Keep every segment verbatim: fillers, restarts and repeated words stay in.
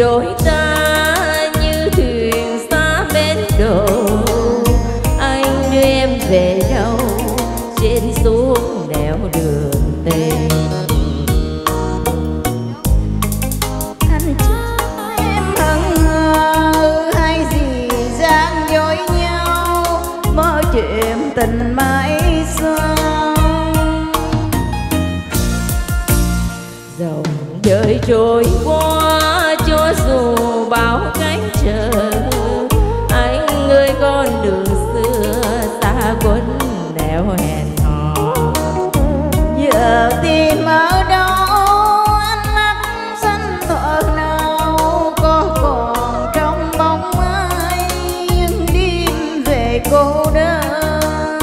đôi ta như thuyền xa bến đò. Anh đưa em về đâu trên xuống nẻo đường tình. Anh cho em hững hờ hay gì gian dối nhau, mơ chuyện tình mãi sau. Dòng đời trôi qua cho dù bao cánh chờ, anh ơi con đường xưa xa quấn nẻo hẹn hò. Giờ tìm ở đâu ánh mắt xanh thuở nào, có còn trong bóng ai những đêm về cô đơn.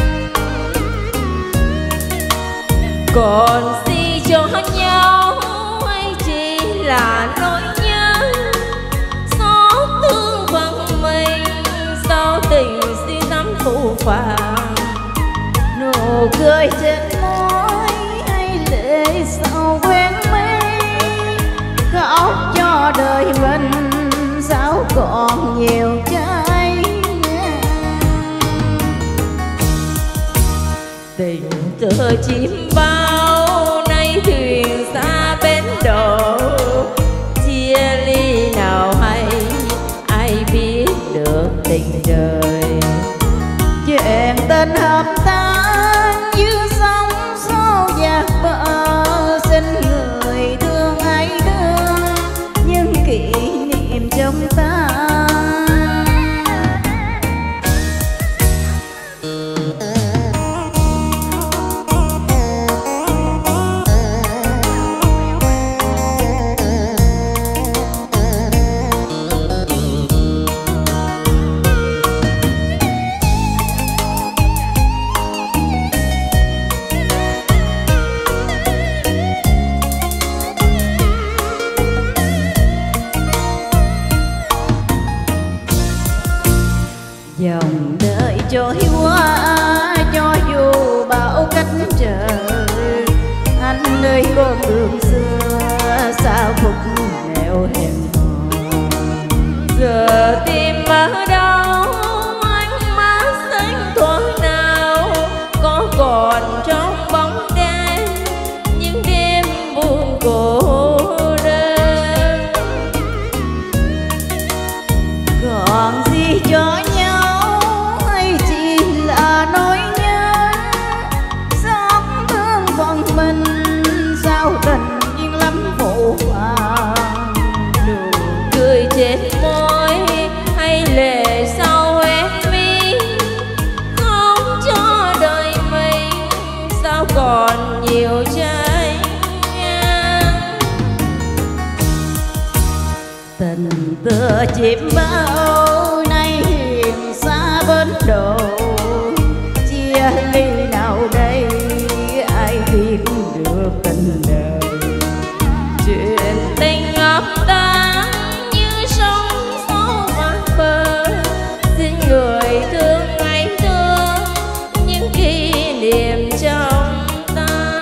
Còn gì cho nhau hay chỉ là nỗi nhớ, xót thương phận mình sao tình xin lắm phũ phàng. Nụ cười trên môi hay lệ sau quen mây, khóc cho đời mình sao còn nhiều trái ngang. Tình tựa chim bao nay thuyền xa bến đò, chia ly nào hay ai biết được tình đời. Chuyện tình hợp tan như sóng xô dạt bờ, xin người thương hãy đưa những kỷ niệm trong ta. Dòng đời trôi qua cho dù bão cách trời, anh ơi con đường xưa sao phút nẻo hẹn hò. Giờ tìm ở đâu ánh mắt xanh thuở nào, có còn trong bóng đêm những đêm buồn cô đơn. Còn gì cho nhau hay chỉ là nỗi nhớ, xót thương phận mình sao tình duyên lắm phụ phàng. Nụ cười trên môi hay lệ sau hoen mi, không cho đời mình sao còn nhiều trái ngang. Tình tựa chim bao nay hiền xa bến đò, chia ly nào đây ai biết được tình đời. Chuyện tình ngập tan như sông sâu vắng bờ, xin người thương ngày thương những kỷ niệm trong ta.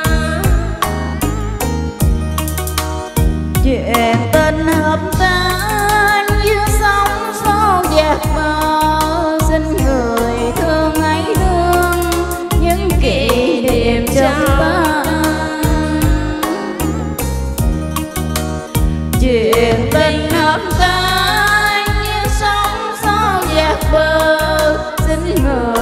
Chuyện tình hợp tan như sóng xô dạt bờ, xin người thương hãy thương những kỷ niệm trong ta. Chuyện tình hợp tan như sóng xô dạt bờ, xin người